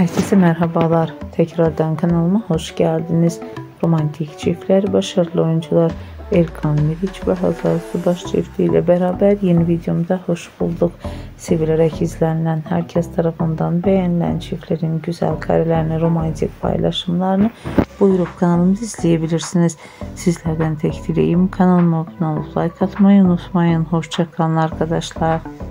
Herkese merhabalar. Tekrardan kanalıma hoş geldiniz. Romantik çiftler, başarılı oyuncular Erkan Meriç ve Hazal Subaş çiftiyle beraber yeni videomda hoş bulduk. Sevilerek izlenen, herkes tarafından beğenilen çiftlerin güzel karelerini, romantik paylaşımlarını buyurup kanalımızı izleyebilirsiniz. Sizlerden tek dileğim kanalıma abone olup like atmayı unutmayın. Hoşça kalın arkadaşlar.